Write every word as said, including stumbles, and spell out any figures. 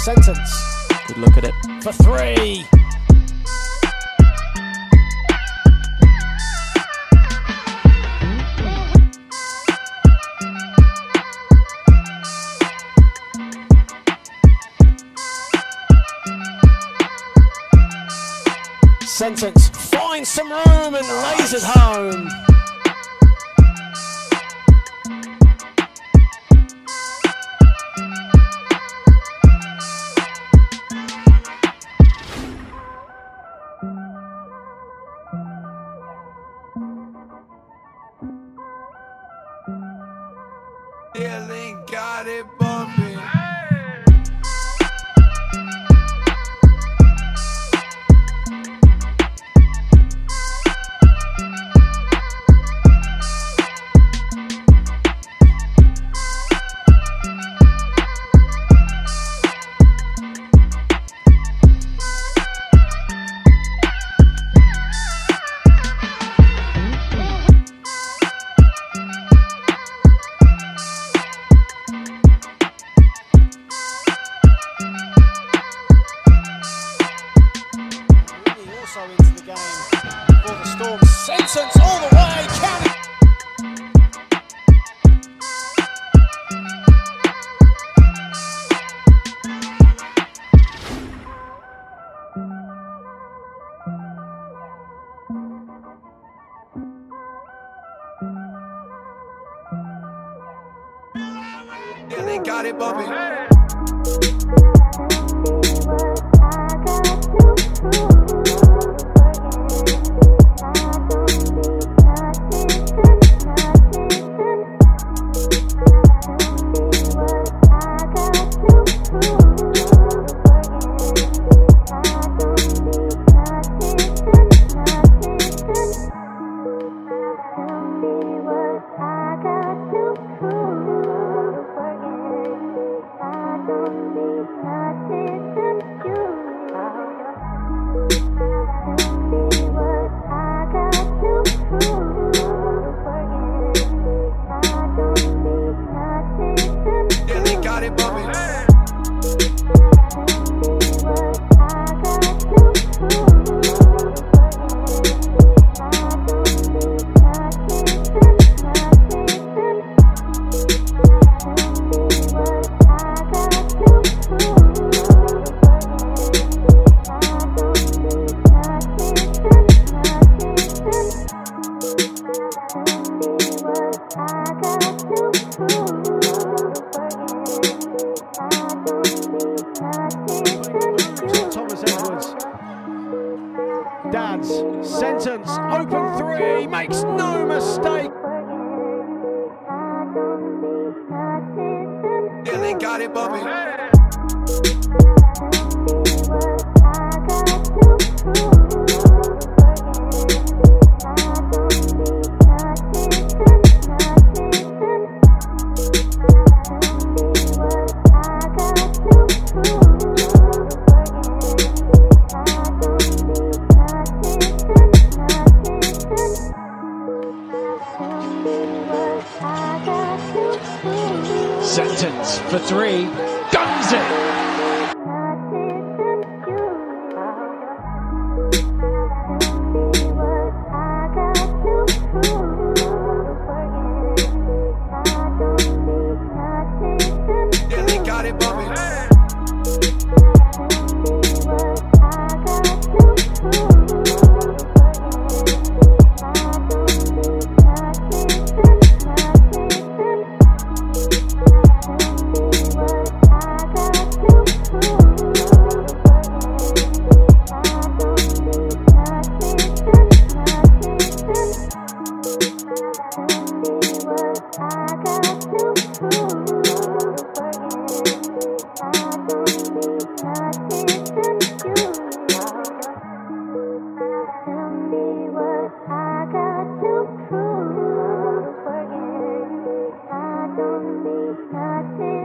Sentence. Good look at it. For three. Sentence finds some room and lays it home. Yeah, they got it bumping. Also into the game for the Storm. Sentence all the way, counting. Yeah, they got it bumping. Thomas Edwards. Dads. Sentence. Open three. Makes no mistake. Yeah, they got it bumping. Sentence for three. Guns it! Yeah, they got it bumping. I don't need nothing.